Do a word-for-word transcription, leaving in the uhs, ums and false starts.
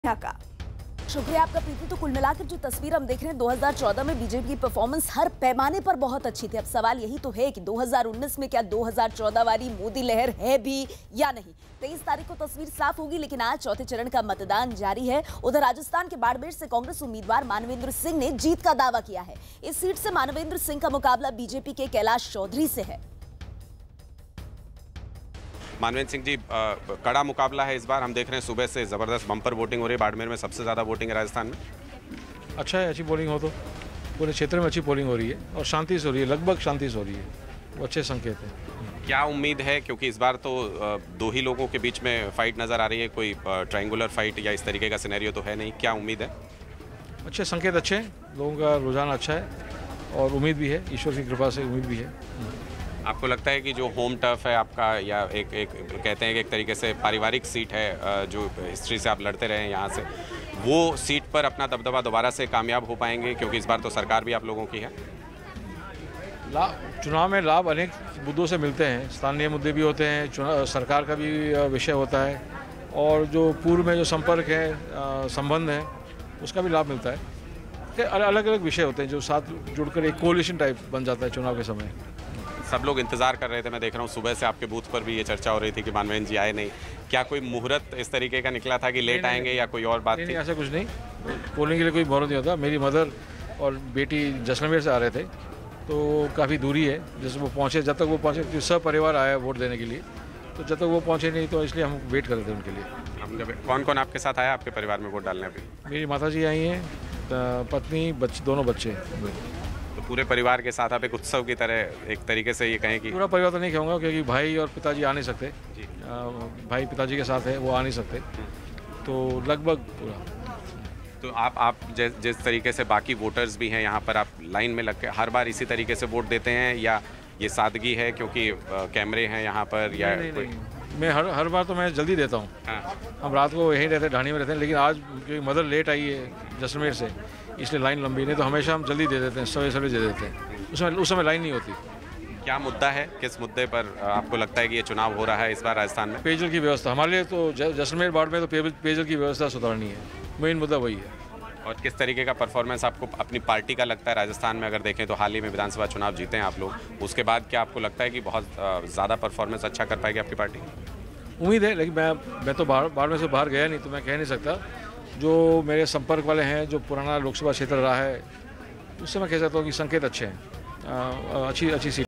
का शुक्रिया आपका प्रीति। तो कुल मिलाकर जो तस्वीर हम देख रहे हैं दो हज़ार चौदह में बीजेपी की परफॉर्मेंस हर पैमाने पर बहुत अच्छी थी। अब सवाल यही तो है कि दो हज़ार उन्नीस में क्या दो हज़ार चौदह वाली मोदी लहर है भी या नहीं। तेईस तारीख को तस्वीर साफ होगी, लेकिन आज चौथे चरण का मतदान जारी है। उधर राजस्थान के बाड़मेर से कांग्रेस उम्मीदवार मानवेंद्र सिंह ने जीत का दावा किया है। इस सीट से मानवेंद्र सिंह का मुकाबला बीजेपी के कैलाश चौधरी से है। मानवेंद्र सिंह जी, कड़ा मुकाबला है इस बार। हम देख रहे हैं सुबह से ज़बरदस्त बम्पर वोटिंग हो रही है। बाड़मेर में सबसे ज़्यादा वोटिंग है राजस्थान में। अच्छा है, अच्छी पोलिंग हो तो पूरे क्षेत्र में अच्छी पोलिंग हो रही है और शांति से हो रही है, लगभग शांति से हो रही है। वो अच्छे संकेत हैं। क्या उम्मीद है, क्योंकि इस बार तो दो ही लोगों के बीच में फाइट नज़र आ रही है, कोई ट्रायंगुलर फाइट या इस तरीके का सिनेरियो तो है नहीं। क्या उम्मीद है? अच्छे संकेत अच्छे हैं, लोगों का रुझान अच्छा है और उम्मीद भी है, ईश्वर की कृपा से उम्मीद भी है। आपको लगता है कि जो होम टर्फ है आपका, या एक एक कहते हैं कि एक तरीके से पारिवारिक सीट है, जो हिस्ट्री से आप लड़ते रहे हैं यहाँ से, वो सीट पर अपना दबदबा दोबारा से कामयाब हो पाएंगे? क्योंकि इस बार तो सरकार भी आप लोगों की है। लाभ, चुनाव में लाभ अनेक मुद्दों से मिलते हैं। स्थानीय मुद्दे भी होते हैं, चुनाव सरकार का भी विषय होता है, और जो पूर्व में जो संपर्क है, संबंध है, उसका भी लाभ मिलता है। अलग अलग विषय होते हैं जो साथ जुड़कर एक कोलिशन टाइप बन जाता है चुनाव के समय। सब लोग इंतजार कर रहे थे, मैं देख रहा हूँ सुबह से आपके बूथ पर भी ये चर्चा हो रही थी कि मानवेंद्र जी आए नहीं। क्या कोई मुहूर्त इस तरीके का निकला था कि लेट आएंगे या कोई और बात थी? नहीं, ऐसा कुछ नहीं। पोलिंग के लिए कोई मुहूर्त नहीं होता। मेरी मदर और बेटी जैसलमेर से आ रहे थे, तो काफ़ी दूरी है। जैसे वो पहुँचे, जब तक वो पहुँचे, सब परिवार आया वोट देने के लिए, तो जब तक वो पहुँचे नहीं तो इसलिए हम वेट कर रहे थे उनके लिए। कौन कौन आपके साथ आया आपके परिवार में वोट डालने? अभी मेरी माता जी आई हैं, पत्नी, बच्चे, दोनों बच्चे। तो पूरे परिवार के साथ आप एक उत्सव की तरह, एक तरीके से ये कहें कि पूरा परिवार तो नहीं कहूँगा, क्योंकि भाई और पिताजी आ नहीं सकते जी। आ, भाई पिताजी के साथ है, वो आ नहीं सकते, तो लगभग पूरा। तो आप आप जिस तरीके से बाकी वोटर्स भी हैं यहाँ पर, आप लाइन में लग के हर बार इसी तरीके से वोट देते हैं, या ये सादगी है क्योंकि कैमरे हैं यहाँ पर, या नहीं, नहीं, नहीं। मैं हर हर बार तो मैं जल्दी देता हूँ। हाँ। हम रात को यहीं रहते, ढाणी में रहते हैं, लेकिन आज क्योंकि मदर लेट आई है जैसलमेर से, इसलिए लाइन लंबी नहीं, तो हमेशा हम जल्दी दे देते हैं, सवेरे सवेरे दे देते हैं। उसमें उस समय लाइन नहीं होती। क्या मुद्दा है, किस मुद्दे पर आपको लगता है कि ये चुनाव हो रहा है इस बार राजस्थान में? पेयजल की व्यवस्था हमारे लिए तो जैसलमेर बाढ़ में तो पेयजल की व्यवस्था सुधारनी है, मेन मुद्दा वही है। और किस तरीके का परफॉर्मेंस आपको अपनी पार्टी का लगता है राजस्थान में? अगर देखें तो हाल ही में विधानसभा चुनाव जीते हैं आप लोग, उसके बाद क्या आपको लगता है कि बहुत ज़्यादा परफॉर्मेंस अच्छा कर पाएगी आपकी पार्टी? उम्मीद है, लेकिन मैं मैं तो बाहर बाढ़ में से बाहर गया नहीं, तो मैं कह नहीं सकता। जो मेरे संपर्क वाले हैं, जो पुराना लोकसभा क्षेत्र रहा है, उससे मैं कह सकता हूँ कि संकेत अच्छे हैं, अच्छी अच्छी सीट।